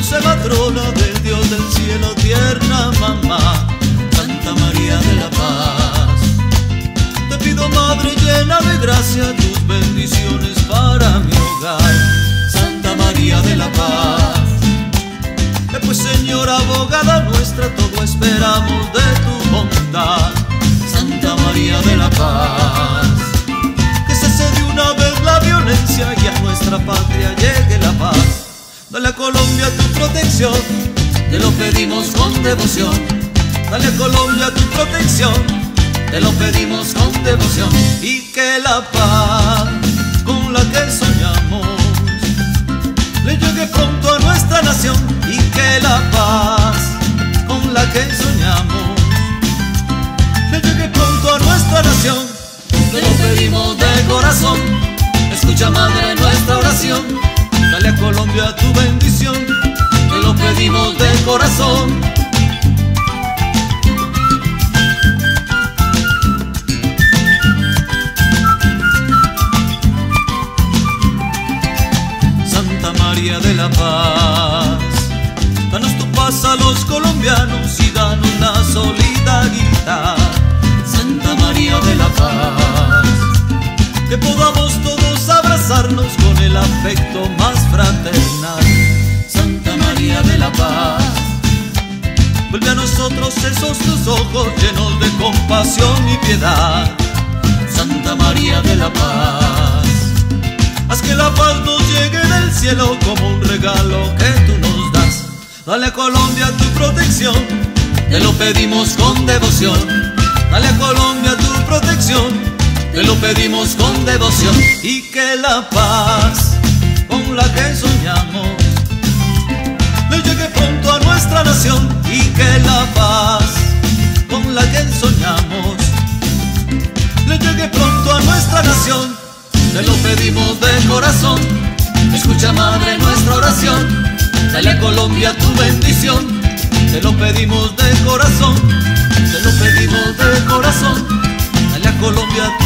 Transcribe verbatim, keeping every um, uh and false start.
dulce matrona del Dios del cielo, tierna mamá, Santa María de la Paz. Te pido, Madre llena de gracia, tus bendiciones para mi hogar, Santa María de la Paz. Eh, pues Señora abogada nuestra, todo esperamos de tu bondad, Santa María de la Paz. Que cese de una vez la violencia y a nuestra patria llegue la paz. Dale a Colombia tu protección, te lo pedimos con devoción. Dale a Colombia tu protección, te lo pedimos con devoción. Y que la paz con la que soñamos le llegue pronto a nuestra nación. Y que la paz con la que soñamos le llegue pronto a nuestra nación. Te lo pedimos de corazón, escucha, Madre, nuestra oración. Dale a Colombia tu bendición, te lo pedimos de corazón. Santa María de la Paz, danos tu paz a los colombianos y danos la solidaridad. Santa María de la Paz, que podamos todos abrazarnos con el afecto más fraternal. Santa María de la Paz, vuelve a nosotros esos tus ojos llenos de compasión y piedad. Santa María de la Paz, haz que la paz nos llegue del cielo como un regalo que tú nos das. Dale a Colombia tu protección, te lo pedimos con devoción. Dale a Colombia tu protección, te lo pedimos con devoción. Y que la paz con la que soñamos le llegue pronto a nuestra nación. Y que la paz con la que soñamos le llegue pronto a nuestra nación. Te lo pedimos de corazón, escucha, Madre, nuestra oración. Dale a Colombia tu bendición, te lo pedimos de corazón. Te lo pedimos de corazón, dale a Colombia tu